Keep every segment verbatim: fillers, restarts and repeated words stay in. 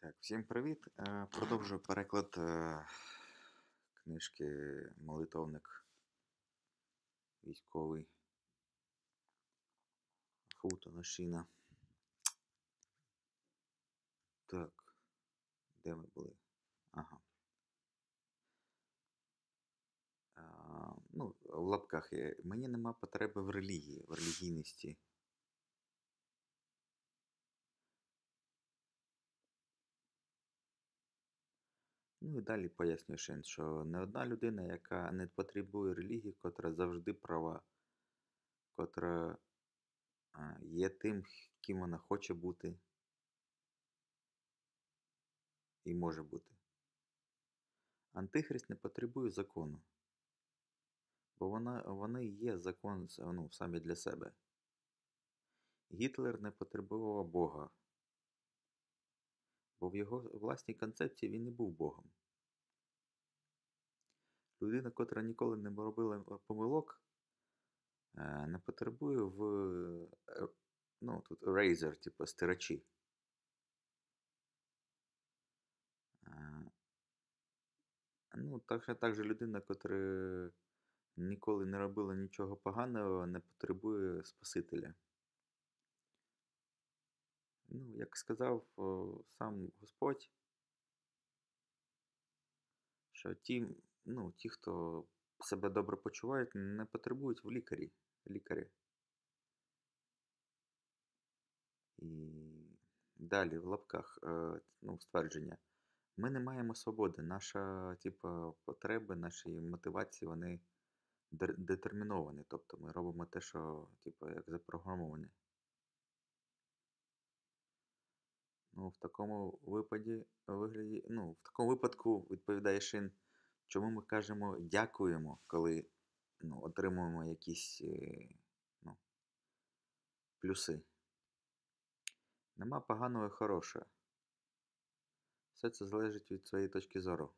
Так, всім привіт. Е, Продовжую переклад е, книжки Молитовник військовий Фултона Шіна. Так, де ми були? Ага. А, ну, в лапках є. Мені нема потреби в релігії, в релігійності. Ну і далі пояснює Шин, що не одна людина, яка не потребує релігії, котра завжди права, котра а, є тим, ким вона хоче бути і може бути. Антихрист не потребує закону, бо вона, вони є закон ну, самі для себе. Гітлер не потребував Бога, бо в його власній концепції він не був Богом. Людина, котра ніколи не робила помилок, е, не потребує в е, ну, тут eraser, типу стирачі. Е, Ну, так, так же людина, котра ніколи не робила нічого поганого, не потребує Спасителя. Ну, як сказав о, сам Господь, що ті, ну, ті, хто себе добре почувають, не потребують в лікарі, лікарі. І далі в лапках е, ну, ствердження. Ми не маємо свободи. Наша, типу, потреби, наші мотивації, вони детерміновані. Тобто ми робимо те, що, типу, як запрограмовані. Ну, в такому випаді, вигляді, ну, в такому випадку відповідає Шин, чому ми кажемо дякуємо, коли ну, отримуємо якісь е, ну, плюси. Нема поганого і хорошого. Все це залежить від своєї точки зору.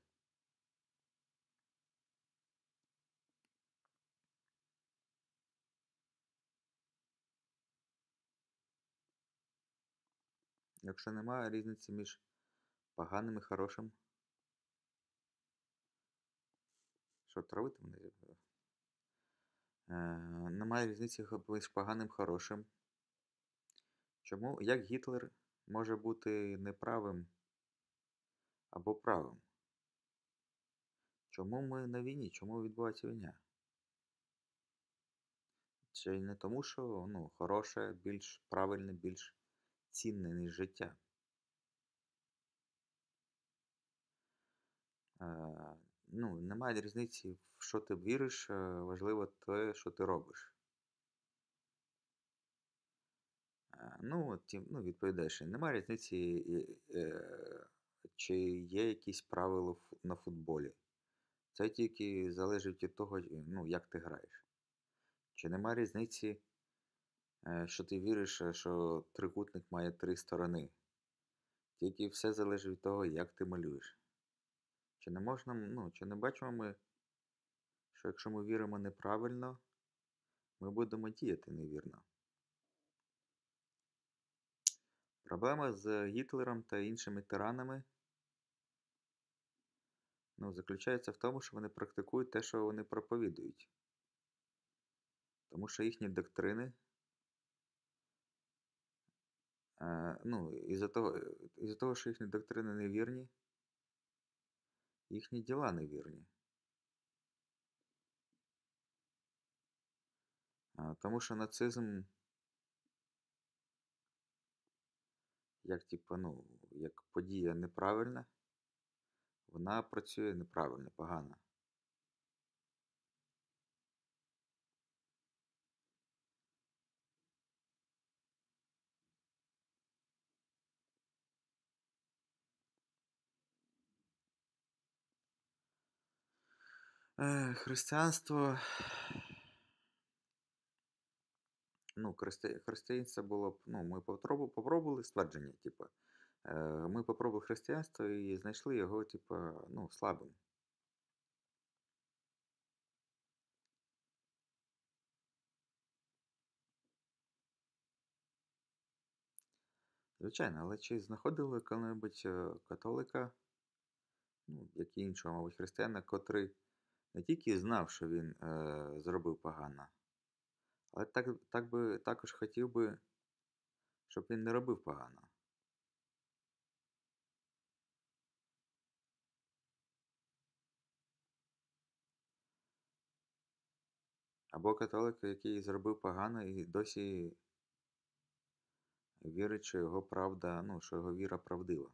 Якщо немає різниці між поганим і хорошим, що травити мене? Е, немає різниці між поганим і хорошим. Чому? Як Гітлер може бути неправим або правим? Чому ми на війні? Чому відбувається війна? Чи не тому, що ну, хороше, більш правильне, більш цінне, ніж життя? Е, ну, немає різниці, в що ти віриш, е, важливо те, що ти робиш. Е, ну, ті, ну, відповідаєш, немає різниці, е, чи є якісь правила на футболі. Це тільки залежить від того, ну, як ти граєш. Чи немає різниці, е, що ти віриш, е, що трикутник має три сторони. Тільки все залежить від того, як ти малюєш. Чи не можна, ну, чи не бачимо ми, що якщо ми віримо неправильно, ми будемо діяти невірно. Проблема з Гітлером та іншими тиранами ну, заключається в тому, що вони практикують те, що вони проповідують. Тому що їхні доктрини, е, ну, із-за того, із-за того, що їхні доктрини невірні, їхні діла невірні. Е, тому що нацизм, як, типу, ну, як подія неправильна, вона працює неправильно, погано. Е, християнство, ну, христи... християнство було б, ну, ми попробували, попробували ствердження, типу, е, ми попробували християнство і знайшли його, типу, ну, слабим. Звичайно, але чи знаходили коли-небудь е, католика, ну, як і іншого, мабуть, християна, котрий не тільки знав, що він е, зробив погано, але так, так би також хотів би, щоб він не робив погано. Або католик, який зробив погано і досі вірить, що його правда, ну, що його віра правдива.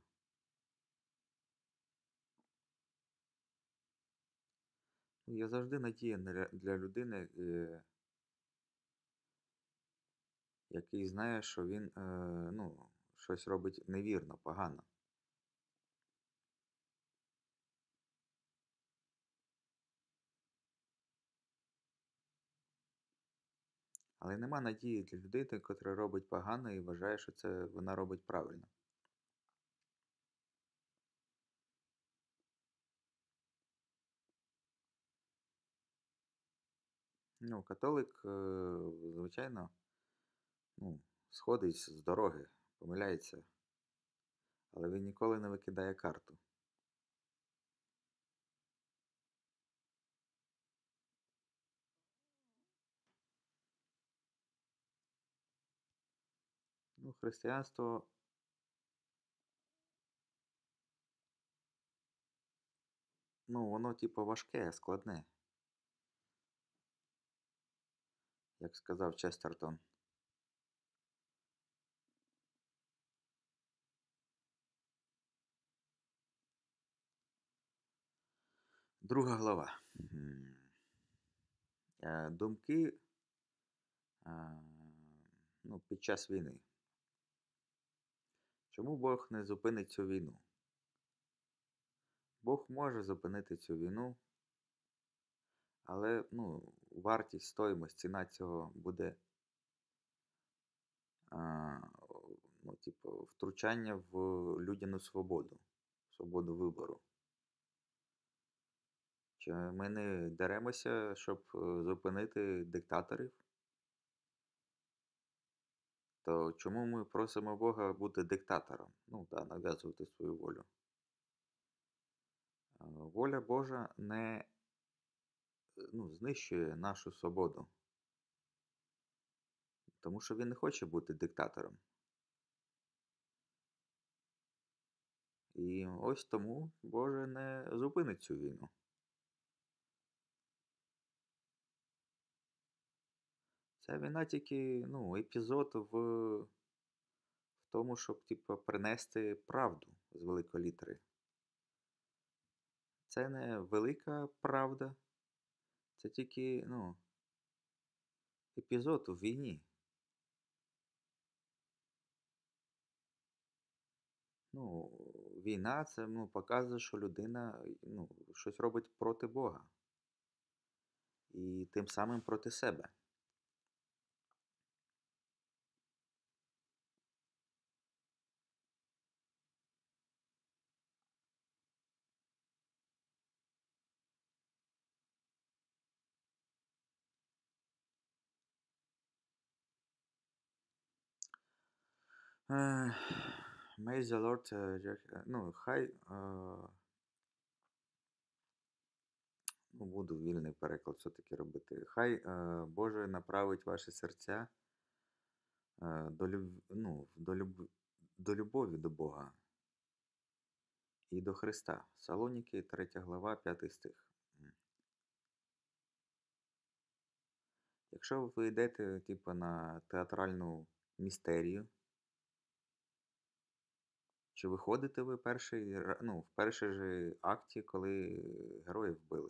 Ну, є завжди надія на- для людини, е, який знає, що він е, ну, щось робить невірно, погано. Але нема надії для людини, котра робить погано і вважає, що це вона робить правильно. Ну, католик, е, звичайно, ну, сходить з дороги, помиляється, але він ніколи не викидає карту. Ну, християнство, ну, воно, типу, важке, складне, як сказав Честертон. Друга глава. М, е, Думки е, ну, під час війни. Чому Бог не зупинить цю війну? Бог може зупинити цю війну, але ну, вартість, стоїмость, ціна цього буде а, ну, типу, втручання в людяну свободу, свободу вибору. Чи ми не деремося, щоб е, зупинити диктаторів? То чому ми просимо Бога бути диктатором? Ну так, нав'язувати свою волю. А, Воля Божа не е, ну, знищує нашу свободу, тому що він не хоче бути диктатором. І ось тому Боже не зупинить цю війну. Ця війна тільки ну, епізод в, в тому, щоб типу, принести правду з великої літери. Це не велика правда, це тільки ну, епізод у війні. Ну, війна це ну, показує, що людина ну, щось робить проти Бога і тим самим проти себе. Ех, May the Lord, е, Jack- е, ну, хай, е, ну, буду вільний переклад все-таки робити. Хай е, Боже направить ваші серця е, до, люб... ну, до, люб... до любові до Бога і до Христа. Салоніки, третя глава, п'ятий стих. М. Якщо ви йдете, типу, на театральну містерію, чи виходите ви перший, ра- ну, в перший же акті, коли героїв вбили?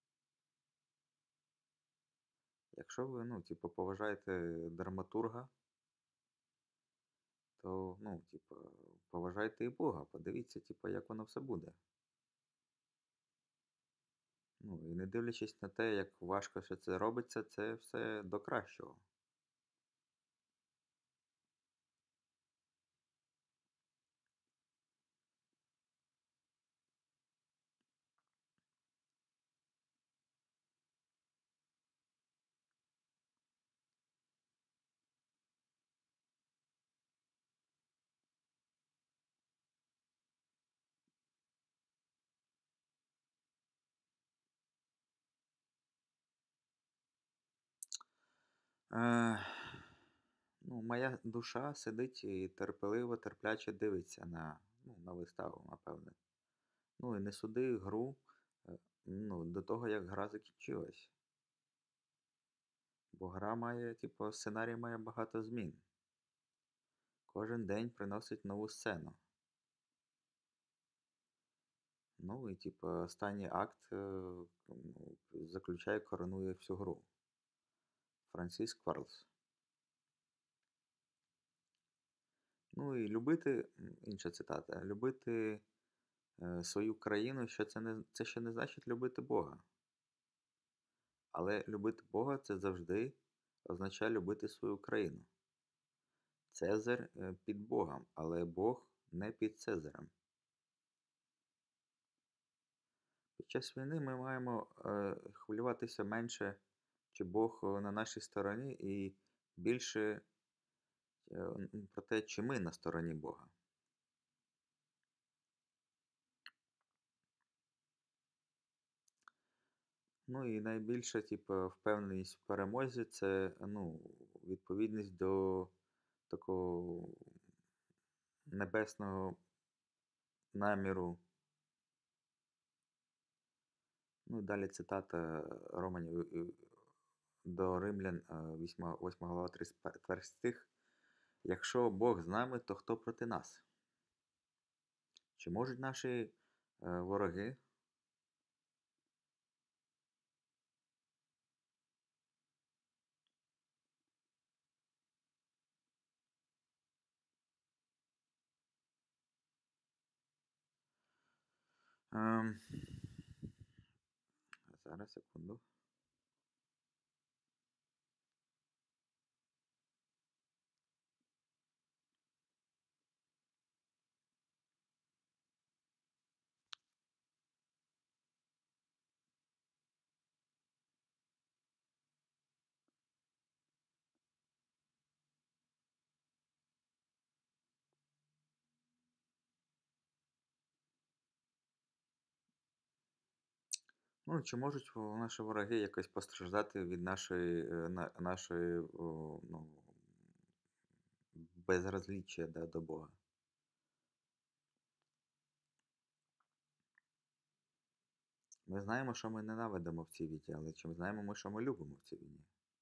Якщо ви, ну, типу, поважаєте драматурга, то, ну, типу, поважайте і Бога, подивіться, типу, як воно все буде. Ну, і не дивлячись на те, як важко все це робиться, це все до кращого. Е, ну, моя душа сидить і терпеливо, терпляче дивиться на, ну, на виставу, напевне. Ну і не суди гру, е, ну, до того, як гра закінчилась. Бо гра має, типу, сценарій має багато змін. Кожен день приносить нову сцену. Ну і, типу, останній акт е, ну, заключає, коронує всю гру. Франсіс Кварлс. Ну і любити, м, інша цитата, любити е, свою країну, що це не це ще не значить любити Бога. Але любити Бога це завжди означає любити свою країну. Цезар е, під Богом, але Бог не під Цезарем. Під час війни ми маємо е, хвилюватися менше, чи Бог е, на нашій стороні, і більше е, м, про те, чи ми на стороні Бога. Ну і найбільша, типу, впевненість в перемозі це, ну, відповідність до такого небесного наміру. Ну, і далі цитата Романів е, до Римлян, е, восьма глава, тридцять перший стих. Якщо Бог з нами, то хто проти нас? Чи можуть наші е, вороги? Ем, зараз, секунду. Ну, чи можуть о, наші вороги якось постраждати від нашої, е, на, нашої о, ну, безразліччя, да, до Бога? Ми знаємо, що ми ненавидимо в цій війні, але чи ми знаємо ми, що ми любимо в цій війні?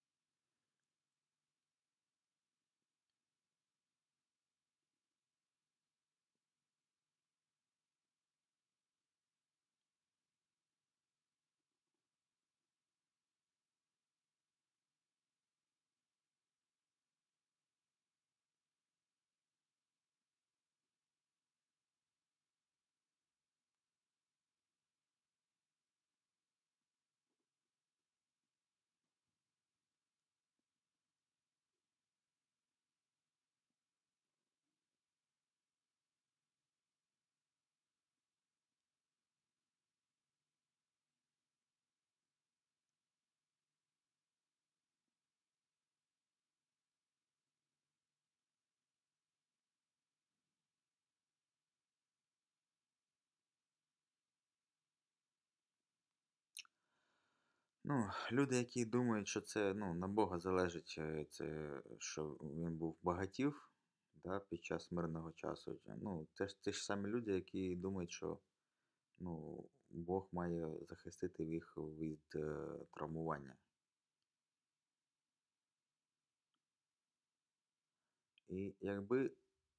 Ну, люди, які думають, що це, ну, на Бога залежить, е, це, що він був багатів, да, під час мирного часу. Ну, це ж ті ж самі люди, які думають, що, ну, Бог має захистити їх від е, травмування. І якби,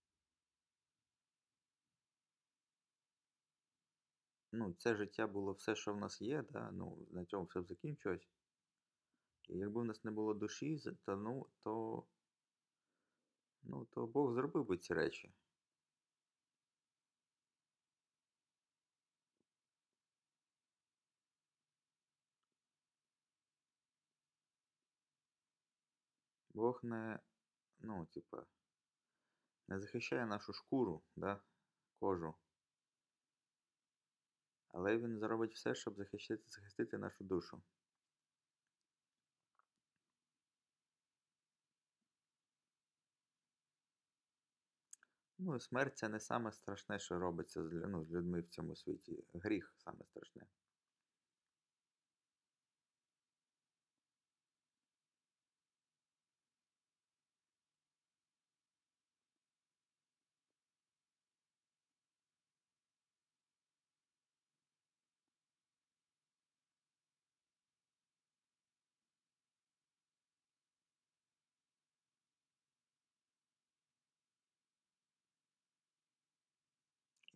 ну, це життя було все, що в нас є, да, ну, на цьому все б закінчилось. І якби в нас не було душі, з- то, ну, то, ну, то Бог зробив би ці речі. Бог не, ну, типа, не захищає нашу шкуру, да, кожу. Але він зробить все, щоб захистити, захистити нашу душу. Ну, і смерть це не саме страшне, що робиться з, лю- ну, з людьми в цьому світі. Гріх саме страшне.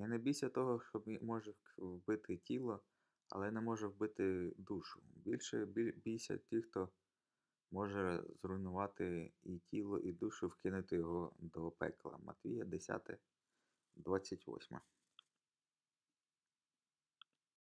І не бійся того, що мі- може в- вбити тіло, але не може вбити душу. Більше бі- бійся тих, хто може зруйнувати і тіло, і душу, вкинути його до пекла. Матвія десяте, двадцять восьме.